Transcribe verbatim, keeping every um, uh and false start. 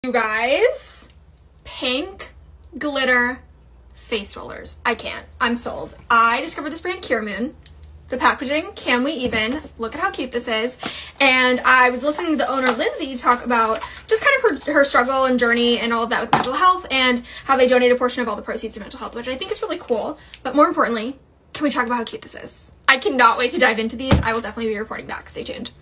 You guys, pink glitter face rollers. I can't. I'm sold. I discovered this brand Cure Moon. The packaging, can we even? Look at how cute this is. And I was listening to the owner, Lindsay, talk about just kind of her, her struggle and journey and all of that with mental health and how they donate a portion of all the proceeds to mental health, which I think is really cool. But more importantly, can we talk about how cute this is? I cannot wait to dive into these. I will definitely be reporting back. Stay tuned.